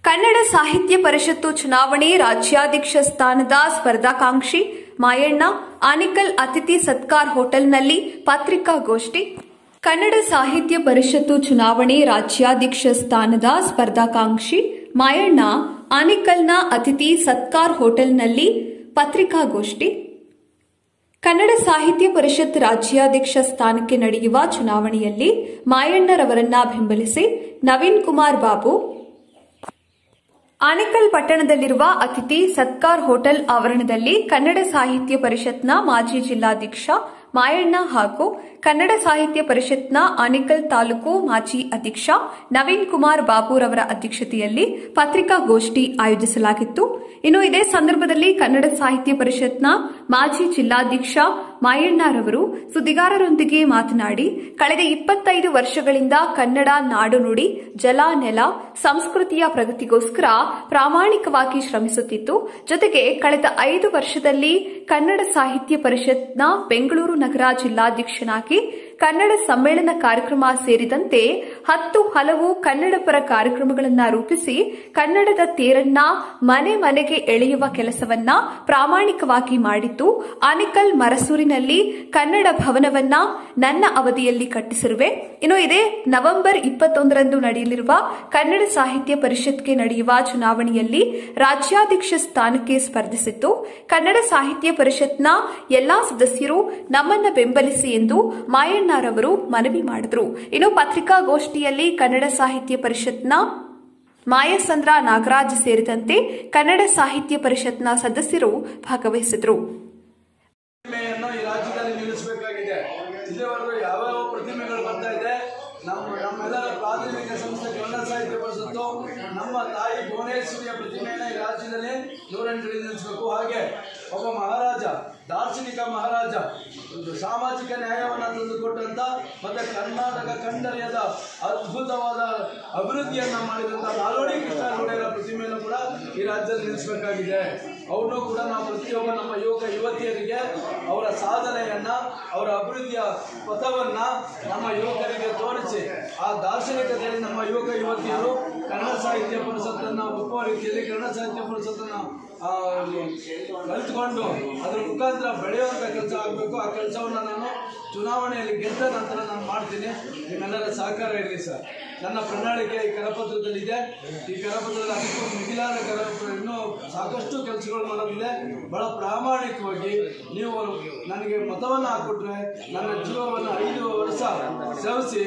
ಕನ್ನಡ ಸಾಹಿತ್ಯ ಪರಿಷತ್ತು ಚುನಾವಣೆ ರಾಜ್ಯಾಧ್ಯಕ್ಷ ಸ್ಥಾನದ ಸ್ಪರ್ಧಾಕಾಂಕ್ಷಿ ಮಾಯಣ್ಣ ಆನೇಕಲ್ ಅತಿಥಿ ಸತ್ಕಾರ್ ಹೋಟೆಲ್ನಲ್ಲಿ ಪತ್ರಿಕಾಗೋಷ್ಠಿ. ಕನ್ನಡ ಸಾಹಿತ್ಯ ಪರಿಷತ್ತು ಚುನಾವಣೆ ರಾಜ್ಯಾಧ್ಯಕ್ಷ ಸ್ಥಾನದ ಸ್ಪರ್ಧಾಕಾಂಕ್ಷಿ ಮಾಯಣ್ಣ ಆನೇಕಲ್ನ ಅತಿಥಿ ಸತ್ಕಾರ್ ಹೋಟೆಲ್ನಲ್ಲಿ ಪತ್ರಿಕಾಗೋಷ್ಠಿ. ಕನ್ನಡ ಸಾಹಿತ್ಯ ಪರಿಷತ್ ರಾಜ್ಯಾಧ್ಯಕ್ಷ ಸ್ಥಾನಕ್ಕೆ ನಡೆಯುವ ಚುನಾವಣೆಯಲ್ಲಿ ಮಾಯಣ್ಣರವರನ್ನ ಬೆಂಬಲಿಸಿ ನವೀನ್ ಕುಮಾರ್ ಬಾಬು ಆನೇಕಲ್ ಪಟ್ಟಣದಲ್ಲಿರುವ ಅತಿಥಿ ಸತ್ಕಾರ್ ಹೋಟೆಲ್ ಆವರಣದಲ್ಲಿ ಕನ್ನಡ ಸಾಹಿತ್ಯ ಪರಿಷತ್ನ ಮಾಜಿ ಜಿಲ್ಲಾಧ್ಯಕ್ಷ ಮಾಯಣ್ಣ ಹಾಗೂ ಕನ್ನಡ ಸಾಹಿತ್ಯ ಪರಿಷತ್ನ ಆನೇಕಲ್ ತಾಲೂಕು ಮಾಜಿ ಅಧ್ಯಕ್ಷ ನವೀನ್ ಕುಮಾರ್ ಬಾಬುರವರ ಅಧ್ಯಕ್ಷತೆಯಲ್ಲಿ ಪತ್ರಿಕಾಗೋಷ್ಠಿ ಆಯೋಜಿಸಲಾಗಿತ್ತು. ಇನ್ನು ಇದೇ ಸಂದರ್ಭದಲ್ಲಿ ಕನ್ನಡ ಸಾಹಿತ್ಯ ಪರಿಷತ್ನ ಮಾಜಿ ಜಿಲ್ಲಾಧ್ಯಕ್ಷ ಮಾಯಣ್ಣರವರು ಸುದ್ದಿಗಾರರೊಂದಿಗೆ ಮಾತನಾಡಿ, ಕಳೆದ 25 ವರ್ಷಗಳಿಂದ ಕನ್ನಡ ನಾಡು ನುಡಿ ಜಲ ನೆಲ ಸಂಸ್ಕೃತಿಯ ಪ್ರಗತಿಗೋಸ್ಕರ ಪ್ರಾಮಾಣಿಕವಾಗಿ ಶ್ರಮಿಸುತ್ತಿತ್ತು. ಜೊತೆಗೆ ಕಳೆದ 5 ವರ್ಷದಲ್ಲಿ ಕನ್ನಡ ಸಾಹಿತ್ಯ ಪರಿಷತ್ನ ಬೆಂಗಳೂರು ನಗರ ಜಿಲ್ಲಾಧ್ಯಕ್ಷನಾಗಿ ಕನ್ನಡ ಸಮ್ಮೇಳನ ಕಾರ್ಯಕ್ರಮ ಸೇರಿದಂತೆ 10 ಹಲವು ಕನ್ನಡಪರ ಕಾರ್ಯಕ್ರಮಗಳನ್ನು ರೂಪಿಸಿ ಕನ್ನಡದ ತೇರನ್ನ ಮನೆ ಮನೆಗೆ ಎಳೆಯುವ ಕೆಲಸವನ್ನ ಪ್ರಾಮಾಣಿಕವಾಗಿ ಮಾಡಿದ್ದು. ಆನೇಕಲ್ ಮರಸೂರಿನಲ್ಲಿ ಕನ್ನಡ ಭವನವನ್ನ ನನ್ನ ಅವಧಿಯಲ್ಲಿ ಕಟ್ಟಿಸಿರುವೆ. ಇನ್ನು ಇದೇ ನವೆಂಬರ್ 21ರಂದು ನಡೆಯಲಿರುವ ಕನ್ನಡ ಸಾಹಿತ್ಯ ಪರಿಷತ್ಗೆ ನಡೆಯುವ ಚುನಾವಣೆಯಲ್ಲಿ ರಾಜ್ಯಾಧ್ಯಕ್ಷ ಸ್ಥಾನಕ್ಕೆ ಸ್ಪರ್ಧಿಸಿದ್ದು. ಕನ್ನಡ ಸಾಹಿತ್ಯ ಪರಿಷತ್ನ ಎಲ್ಲಾ ಸದಸ್ಯರು ನಮ್ಮನ್ನ ಬೆಂಬಲಿಸಿ ಎಂದು ಮಾಯಣ್ಣರವರು ಮನವಿ ಮಾಡಿದರು. ಇನ್ನು ಪತ್ರಿಕಾಗೋಷ್ಠಿಯಲ್ಲಿ ಕನ್ನಡ ಸಾಹಿತ್ಯ ಪರಿಷತ್ನ ಮಾಯಸಂದ್ರ ನಾಗರಾಜ್ ಸೇರಿದಂತೆ ಕನ್ನಡ ಸಾಹಿತ್ಯ ಪರಿಷತ್ನ ಸದಸ್ಯರು ಭಾಗವಹಿಸಿದರು. ಈ ರಾಜ್ಯದಲ್ಲಿ ನಿಲ್ಲಿಸಬೇಕಾಗಿದೆ. ಇಲ್ಲಿವರೆಗೂ ಯಾವ ಪ್ರತಿಮೆಗಳು ಬರ್ತಾ ಇದೆ. ನಮ್ಮೆಲ್ಲರ ಪ್ರಾಥಮಿಕ ಸಂಸ್ಥೆ ಕನ್ನಡ ಸಾಹಿತ್ಯ ಪರಿಷತ್ತು ನಮ್ಮ ತಾಯಿ ಭುವನೇಶ್ವರಿಯ ಪ್ರತಿಮೆಯನ್ನು ಈ ರಾಜ್ಯದಲ್ಲಿ 108 ನಿಲ್ಲಿಸಬೇಕು. ಹಾಗೆ ಒಬ್ಬ ಮಹಾರಾಜ, ದಾರ್ಶನಿಕ ಮಹಾರಾಜ, ಒಂದು ಸಾಮಾಜಿಕ ನ್ಯಾಯವನ್ನು ತಂದುಕೊಟ್ಟಂತ ಮತ್ತೆ ಕರ್ನಾಟಕ ಕಂಡರಿಯದ ಅದ್ಭುತವಾದ ಅಭಿವೃದ್ಧಿಯನ್ನ ಮಾಡಿದಂತ ನಾಲ್ವಡಿ ಕೃಷ್ಣಗೌಡರ ಪ್ರತಿಮೆಯನ್ನು ಕೂಡ ಈ ರಾಜ್ಯದಲ್ಲಿ ನಿಲ್ಲಿಸಬೇಕಾಗಿದೆ. ಅವನು ಕೂಡ ನಾವು ಪ್ರತಿಯೊಬ್ಬ ನಮ್ಮ ಯುವಕ ಯುವತಿಯರಿಗೆ ಅವರ ಸಾಧನೆಯನ್ನ, ಅವರ ಅಭಿವೃದ್ಧಿಯ ಪಥವನ್ನ ನಮ್ಮ ಯುವಕರಿಗೆ ತೋರಿಸಿ ಆ ದಾರ್ಶನಿಕತೆಯಲ್ಲಿ ನಮ್ಮ ಯುವಕ ಯುವತಿಯರು ಕನ್ನಡ ಸಾಹಿತ್ಯ ಪರಿಷತ್ತನ್ನು ಒಪ್ಪುವ ರೀತಿಯಲ್ಲಿ ಕನ್ನಡ ಸಾಹಿತ್ಯ ಪರಿಷತ್ತನ್ನು ಕಲಿತುಕೊಂಡು ಅದರ ಮುಖಾಂತರ ಬೆಳೆಯುವಂಥ ಕೆಲಸ ಆಗಬೇಕು. ಆ ಕೆಲಸವನ್ನು ನಾನು ಚುನಾವಣೆಯಲ್ಲಿ ಗೆದ್ದ ನಂತರ ನಾನು ಮಾಡ್ತೀನಿ. ನಿಮ್ಮೆಲ್ಲರ ಸಹಕಾರ ಇರಲಿ ಸರ್. ನನ್ನ ಪ್ರಣಾಳಿಕೆ ಈ ಕರಪತ್ರದಲ್ಲಿದೆ. ಈ ಕರಪತ್ರದಲ್ಲಿ ಅದಕ್ಕೂ ಮಿಗಿಲಾದ ಕರಪತ್ರ ಇನ್ನೂ ಸಾಕಷ್ಟು ಕೆಲಸಗಳು ಮಾಡೋದಿದೆ. ಬಹಳ ಪ್ರಾಮಾಣಿಕವಾಗಿ ನೀವು ನನಗೆ ಮತವನ್ನು ಹಾಕೊಟ್ರೆ ನನ್ನ ಜೀವವನ್ನು 5 ವರ್ಷ ಸೇವಿಸಿ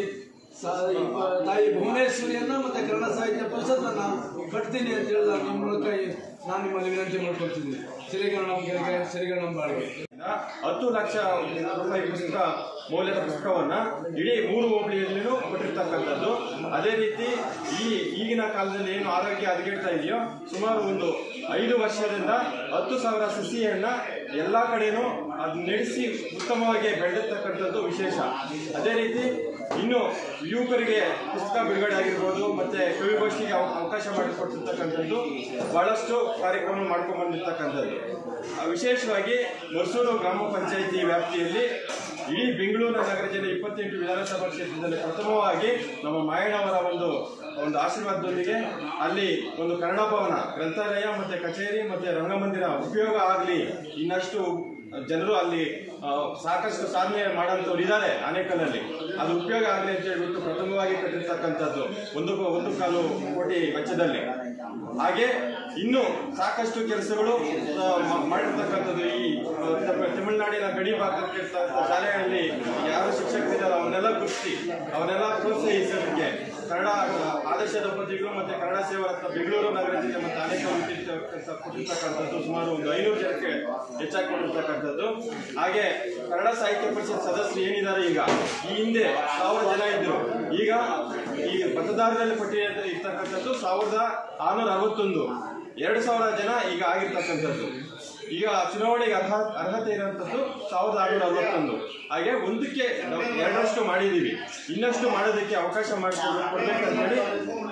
ತಾಯಿ ಭುವನೇಶ್ವರಿಯನ್ನ ಮತ್ತೆ ಕನ್ನಡ ಸಾಹಿತ್ಯ ಪರಿಷತ್ತನ್ನ ಕಟ್ತೀನಿ ಅಂತ ಹೇಳಿದ ನಿಮ್ಮ ಮೂಲಕ ನಾನು ನಿಮ್ಮಲ್ಲಿ ವಿನಂತಿ ಮಾಡ್ಕೊಳ್ತಿದ್ದೀನಿ. ಸಿರಿಗಣ್ಣನ ಬಾಳಿಗೆ 10 ಲಕ್ಷ ರೂಪಾಯಿ ಪುಸ್ತಕ ಮೌಲ್ಯದ ಪುಸ್ತಕವನ್ನ ಇಡೀ 3 ಹೋಬಳಿಯಲ್ಲಿನೂ ಕೊಟ್ಟಿರ್ತಕ್ಕಂಥದ್ದು. ಅದೇ ರೀತಿ ಈಗಿನ ಕಾಲದಲ್ಲಿ ಏನು ಆರೋಗ್ಯ ಹದಗೆಡ್ತಾ ಇದೆಯೋ, ಸುಮಾರು ಒಂದು 5 ವರ್ಷದಿಂದ 10,000 ಸಸಿಯನ್ನ ಎಲ್ಲ ಕಡೆನೂ ಅದು ನಡೆಸಿ ಉತ್ತಮವಾಗಿ ಬೆಳೆದಿರ್ತಕ್ಕಂಥದ್ದು ವಿಶೇಷ. ಅದೇ ರೀತಿ ಇನ್ನು ಯುವಕರಿಗೆ ಪುಸ್ತಕ ಬಿಡುಗಡೆ ಆಗಿರ್ಬೋದು, ಮತ್ತೆ ಕವಿಗೋಷ್ಠಿಗೆ ಅವಕಾಶ ಮಾಡಿಕೊಟ್ಟಿರ್ತಕ್ಕಂಥದ್ದು, ಬಹಳಷ್ಟು ಕಾರ್ಯಕ್ರಮ ಮಾಡ್ಕೊಂಡು ಬಂದಿರ್ತಕ್ಕಂಥದ್ದು. ವಿಶೇಷವಾಗಿ ಮರಸೂರು ಗ್ರಾಮ ಪಂಚಾಯಿತಿ ವ್ಯಾಪ್ತಿಯಲ್ಲಿ ಇಡೀ ಬೆಂಗಳೂರು ನಗರ ಜಿಲ್ಲೆ 28 ವಿಧಾನಸಭಾ ಕ್ಷೇತ್ರದಲ್ಲಿ ಪ್ರಥಮವಾಗಿ ನಮ್ಮ ಮಾಯಣ್ಣವರ ಒಂದು ಆಶೀರ್ವಾದದೊಂದಿಗೆ ಅಲ್ಲಿ ಒಂದು ಕನ್ನಡ ಭವನ, ಗ್ರಂಥಾಲಯ ಮತ್ತೆ ಕಚೇರಿ ಮತ್ತೆ ರಂಗಮಂದಿರ ಉಪಯೋಗ ಆಗಲಿ, ಇನ್ನಷ್ಟು ಜನರು ಅಲ್ಲಿ ಸಾಕಷ್ಟು ಸಾಧನೆ ಮಾಡೋಂಥವ್ರು ಇದ್ದಾರೆ ಆನೇಕಲ್ನಲ್ಲಿ, ಅದು ಉಪಯೋಗ ಆಗಲಿ ಅಂತ ಹೇಳ್ಬಿಟ್ಟು ಪ್ರಥಮವಾಗಿ ಕಟ್ಟಿರ್ತಕ್ಕಂಥದ್ದು 1.25 ಕೋಟಿ ವೆಚ್ಚದಲ್ಲಿ. ಹಾಗೆ ಇನ್ನು ಸಾಕಷ್ಟು ಕೆಲಸಗಳು ಮಾಡಿರ್ತಕ್ಕಂಥದ್ದು. ಈ ತಮಿಳುನಾಡಿನ ಗಡಿ ಭಾಗಕ್ಕೆ ಶಾಲೆಗಳಲ್ಲಿ ಯಾರು ಶಿಕ್ಷಕರಿದ್ದಾರೆ ಅವನ್ನೆಲ್ಲ ಗುರುತಿಸಿ ಅವನ್ನೆಲ್ಲ ಪ್ರೋತ್ಸಾಹಿಸೋದಕ್ಕೆ ಕನ್ನಡ ಆದರ್ಶ ದಂಪತಿಗಳು ಮತ್ತೆ ಕನ್ನಡ ಸೇವಾ ರತ್ನ ಬೆಂಗಳೂರು ನಗರ ಜಿಲ್ಲೆ ಮತ್ತೆ ಆನೇಕಲ್ ಕೊಟ್ಟಿರ್ತಕ್ಕಂಥದ್ದು ಸುಮಾರು ಒಂದು 500 ಜನಕ್ಕೆ ಹೆಚ್ಚಾಗಿ ಕೊಟ್ಟಿರ್ತಕ್ಕಂಥದ್ದು. ಹಾಗೆ ಕನ್ನಡ ಸಾಹಿತ್ಯ ಪರಿಷತ್ ಸದಸ್ಯರು ಏನಿದ್ದಾರೆ, ಈಗ ಈ ಹಿಂದೆ 1000 ಜನ ಇದ್ರು, ಈಗ ಈ ಮತದಾರರಲ್ಲಿ ಪಟ್ಟಿ ಇರ್ತಕ್ಕಂಥದ್ದು 1661, 2000 ಜನ ಈಗ ಆಗಿರ್ತಕ್ಕಂಥದ್ದು. ಈಗ ಚುನಾವಣೆಗೆ ಅರ್ಹತೆ ಇರುವಂಥದ್ದು 1661. ಹಾಗೆ 1ಕ್ಕೆ 2ರಷ್ಟು ಮಾಡಿದ್ದೀವಿ. ಇನ್ನಷ್ಟು ಮಾಡೋದಕ್ಕೆ ಅವಕಾಶ ಮಾಡಿಕೊಡ್ಬೇಕಂತೇಳಿ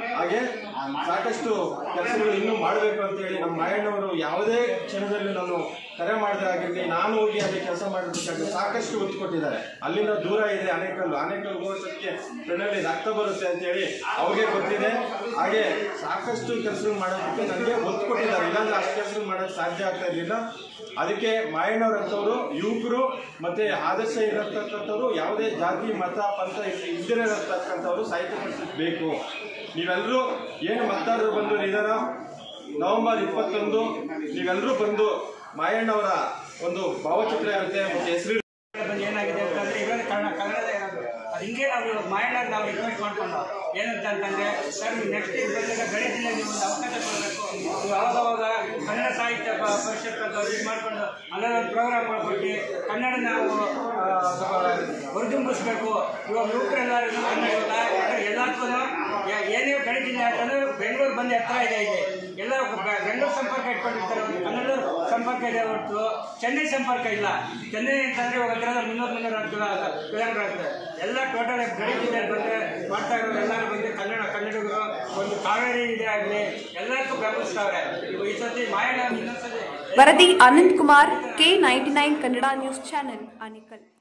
ಹಾಗೆ ಸಾಕಷ್ಟು ಕೆಲಸಗಳು ಇನ್ನೂ ಮಾಡಬೇಕು ಅಂತೇಳಿ ನಮ್ಮ ಮಾಯಣ್ಣವರು ಯಾವುದೇ ಕ್ಷಣದಲ್ಲಿ ನಾನು ಕರೆ ಮಾಡಿದಾಗಿರಲಿ ನಾನು ಹೋಗಿ ಅಲ್ಲಿ ಕೆಲಸ ಮಾಡಬೇಕಾದ್ರೆ ಸಾಕಷ್ಟು ಒತ್ತು ಕೊಟ್ಟಿದ್ದಾರೆ. ಅಲ್ಲಿಂದ ದೂರ ಇದೆ ಆನೇಕಲ್ಲು ಹೋಗೋಷ್ಟಕ್ಕೆ ಕಣ್ಣಲ್ಲಿ ರಕ್ತ ಬರುತ್ತೆ ಅಂತೇಳಿ ಅವ್ರಿಗೆ ಗೊತ್ತಿದೆ. ಹಾಗೆ ಸಾಕಷ್ಟು ಕೆಲಸಗಳು ಮಾಡೋದಕ್ಕೆ ನನಗೆ ಒತ್ತು ಕೊಟ್ಟಿದ್ದಾರೆ. ಇಲ್ಲಾಂದ್ರೆ ಅಷ್ಟು ಕೆಲಸಗಳು ಮಾಡೋಕ್ಕೆ ಸಾಧ್ಯ ಆಗ್ತಾ ಇರಲಿಲ್ಲ. ಅದಕ್ಕೆ ಮಾಯಣ್ಣವರಂಥವ್ರು ಯುವಕರು ಮತ್ತೆ ಆದರ್ಶ ಇರತಕ್ಕಂಥವ್ರು ಯಾವುದೇ ಜಾತಿ ಮತ ಪಂಥ ಇದ್ದಿರತಕ್ಕಂಥವ್ರು ಸಾಹಿತ್ಯ ಪರಿಷತ್ ಬೇಕು. ನೀವೆಲ್ಲರೂ ಏನು ಮತದಾರರು ಬಂದು ನಿಧಾನ ನವೆಂಬರ್ 21 ನೀವೆಲ್ಲರೂ ಬಂದು ಮಾಯಣ್ಣವರ ಒಂದು ಭಾವಚಿತ್ರ ಇರುತ್ತೆ ಮತ್ತೆ ಹೆಸರು ಏನಾಗಿದೆ ಅಂತಂದ್ರೆ ಇವಾಗ ಕನ್ನಡದ ಅದು ಹಿಂಗೆ ನಾವು ಮಾಯಣ್ಣ ನಾವು ರಿಕ್ವೆಸ್ಟ್ ಮಾಡ್ಕೊಂಡು ಏನಂತ ಅಂತಂದ್ರೆ ಸರ್ ನೆಕ್ಸ್ಟ್ ಬಂದಾಗ ಗಡಿ ಜಿಲ್ಲೆಗೆ ಒಂದು ಅವಕಾಶ ಕೊಡಬೇಕು. ಅವಾಗವಾಗ ಕನ್ನಡ ಸಾಹಿತ್ಯ ಪರಿಷತ್ ಅಂತ ಇದು ಮಾಡ್ಕೊಂಡು ಅಲ್ಲೊಂದು ಪ್ರೋಗ್ರಾಮ್ ಮಾಡ್ಬಿಟ್ಟು ಕನ್ನಡ ನಾವು ಹೊರದುಂಬಿಸ್ಬೇಕು. ಇವಾಗ ಯುವಕರೆಲ್ಲರೂ ಕನ್ನಡ ಎಲ್ಲದಕ್ಕೂ ಏನೇ ಗಡಿ ಜಿಲ್ಲೆ ಅಂತಂದ್ರೆ ಬೆಂಗಳೂರು ಬಂದು ಹತ್ರ ಇದೆ. ಎಲ್ಲ ಬೆಂಗಳೂರು ಸಂಪರ್ಕ ಇಟ್ಕೊಂಡಿರ್ತಾರೆ, ಕನ್ನಡ ಸಂಪರ್ಕ ಇದೆ ಹೊರತು ಚೆನ್ನೈ ಸಂಪರ್ಕ ಇಲ್ಲ. ಚೆನ್ನೈ ಅಂತಂದ್ರೆ ಇವಾಗ 300 ಕಿಲೋಮೀಟರ್ ಆಗ್ತದೆ. ಎಲ್ಲ ಟೋಟಲ್ ಗಡಿ ಜಿಲ್ಲೆ ಬಂದರೆ ಮಾಡ್ತಾ ಇರೋರು ಎಲ್ಲರೂ ಬಂದು ಕನ್ನಡಿಗರು ಒಂದು ಕಾವೇರಿ ಇದೆ ಆಗಲಿ ಎಲ್ಲದಕ್ಕೂ ಬೆಂಬಲಿಸ್ತಾವ್ರೆ. ಈ ಸತಿ ಮಾಯಣ್ಣ ಇನ್ನೊಂದ್ಸತಿ ವರದಿ Anant Kumar, K99 Kannada news channel, Anekal.